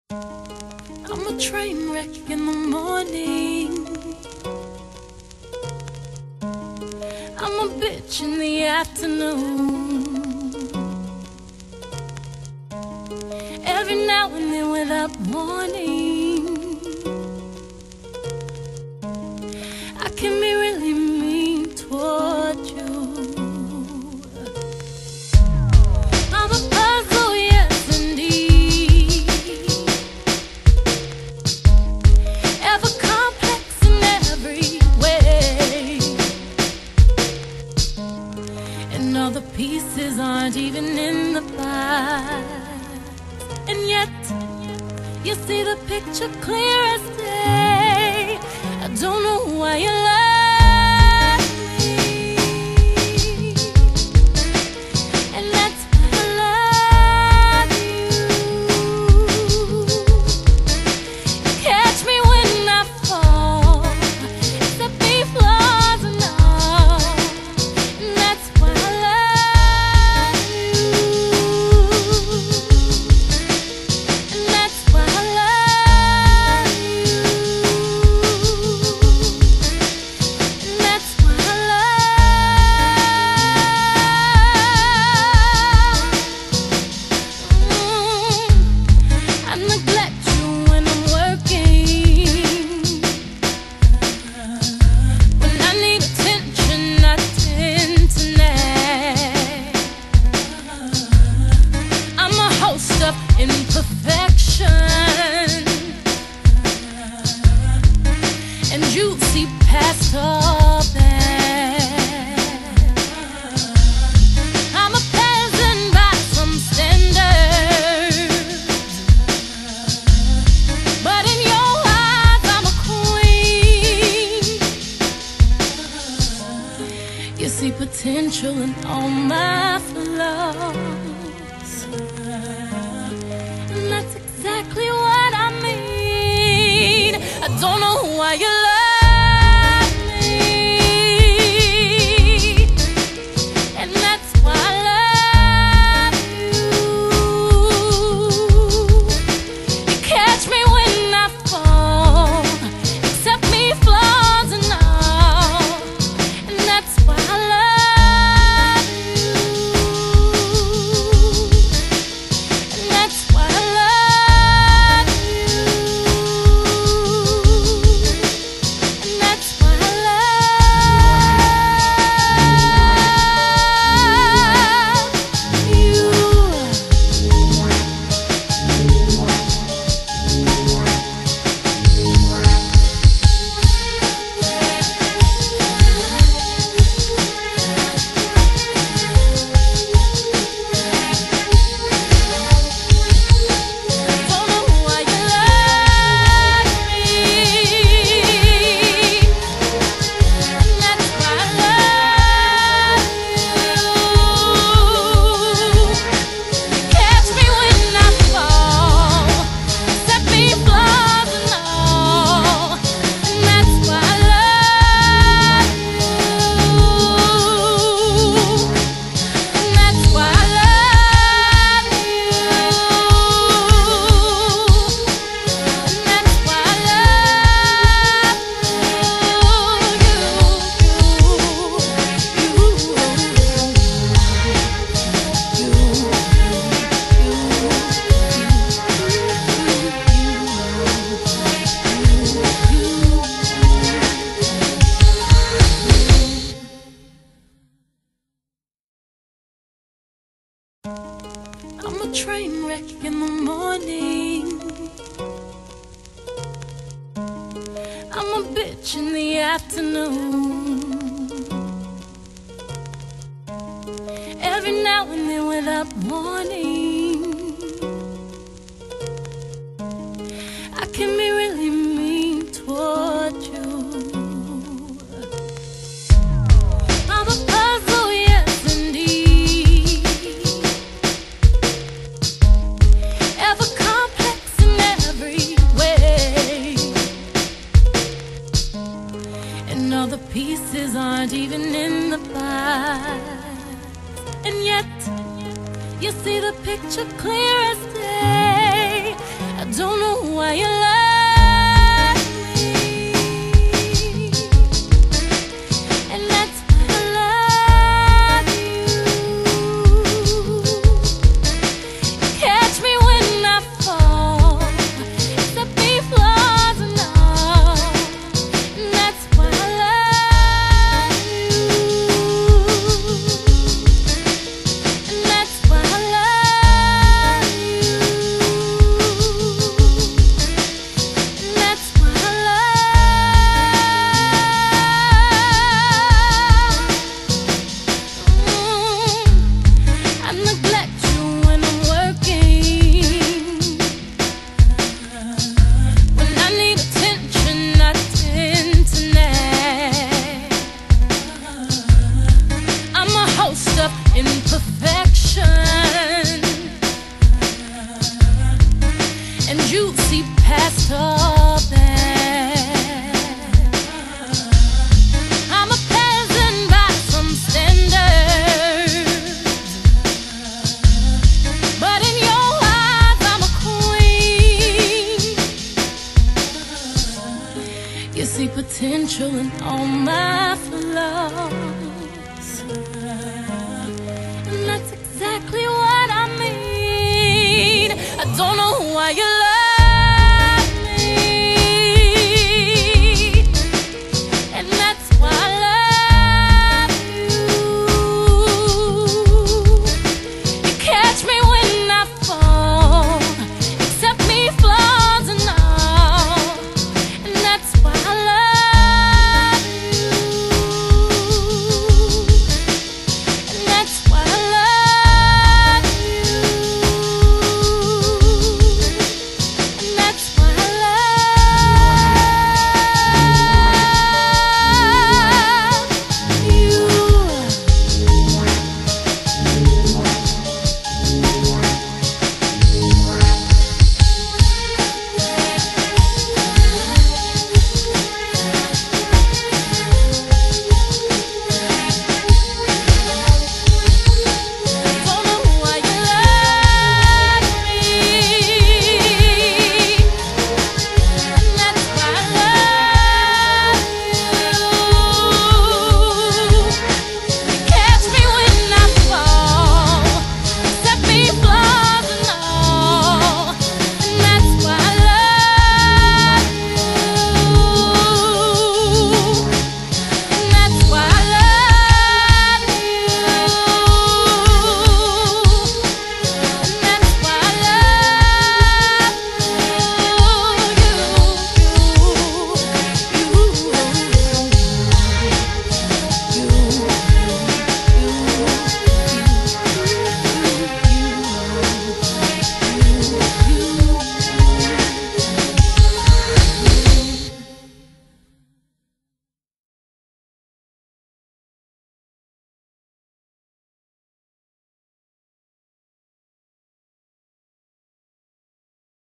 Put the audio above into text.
I'm a train wreck in the morning. I'm a bitch in the afternoon. Every now and then without warning, I can be really mean toward you. I'm a puzzle, yes indeed, ever complex in every way, and all the pieces aren't even in the pie. And yet, you see the picture clear as day. I don't know why you love me, and that's why I love you. Catch me when I fall, set me flaws and all, and that's why I love you. Imperfection, and you see past all that. I'm a peasant by some standards, but in your eyes I'm a queen. You see potential in all my flaws, and that's exactly what I mean. I don't know why you love me, and that's why I love you. You catch me when I fall, accept me flaws and all, and that's why I love you. And that's why I love you. And that's why I love you. Don't know why you love me, and that's why I love you. Catch me when I fall, set me flaws and all, and that's why I love you. And that's why I love you. And that's why I I'm a train wreck in the morning. I'm a bitch in the afternoon. Every now and then without warning, I can be really mean toward you. I'm a puzzle, yes indeed, ever complex in every way, and all the pieces aren't even in the pie. And yet, you see the picture clear as day. I don't know you see past all that. I'm a peasant by some standards, but in your eyes I'm a queen. You see potential in all my flaws, and that's exactly what I mean. I don't know why you